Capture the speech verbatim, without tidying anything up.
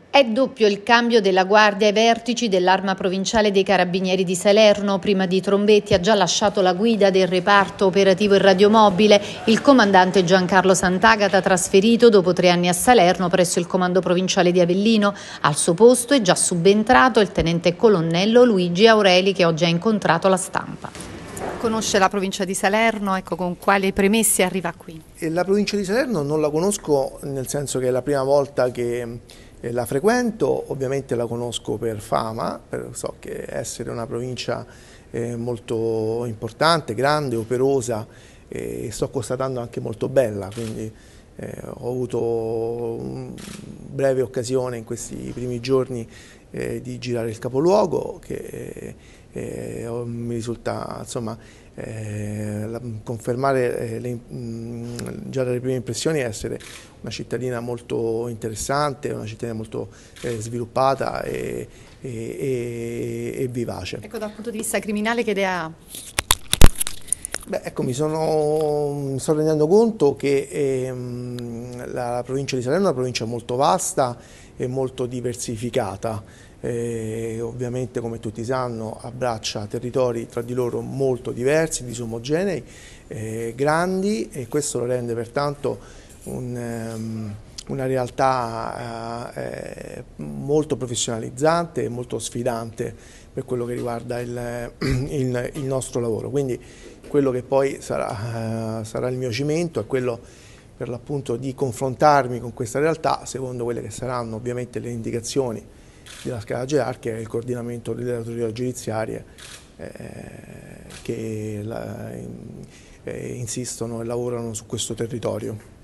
È doppio il cambio della guardia ai vertici dell'Arma Provinciale dei Carabinieri di Salerno. Prima di Trombetti ha già lasciato la guida del reparto operativo e radiomobile il comandante Giancarlo Sant'Agata, trasferito dopo tre anni a Salerno presso il comando provinciale di Avellino. Al suo posto è già subentrato il tenente colonnello Luigi Aureli, che oggi ha incontrato la stampa. Conosce la provincia di Salerno, ecco, con quali premesse arriva qui? La provincia di Salerno non la conosco, nel senso che è la prima volta che la frequento, ovviamente la conosco per fama, per, so che essere una provincia eh, molto importante, grande, operosa, e eh, sto constatando anche molto bella, quindi eh, ho avuto breve occasione in questi primi giorni eh, di girare il capoluogo, che eh, mi risulta, insomma, Eh, la, confermare eh, le, mh, già dalle prime impressioni essere una cittadina molto interessante, una cittadina molto eh, sviluppata e, e, e, e vivace. Ecco, dal punto di vista criminale che idea ha? Beh, ecco, mi, sono, mi sto rendendo conto che ehm, la, la provincia di Salerno è una provincia molto vasta e molto diversificata. Eh, ovviamente, come tutti sanno, abbraccia territori tra di loro molto diversi, disomogenei, eh, grandi, e questo lo rende pertanto un, um, una realtà eh, molto professionalizzante e molto sfidante per quello che riguarda il, il, il nostro lavoro. Quindi quello che poi sarà, uh, sarà il mio cimento è quello per l'appunto di confrontarmi con questa realtà secondo quelle che saranno ovviamente le indicazioni della scala gerarchica e il coordinamento delle autorità giudiziarie eh, che la, eh, insistono e lavorano su questo territorio.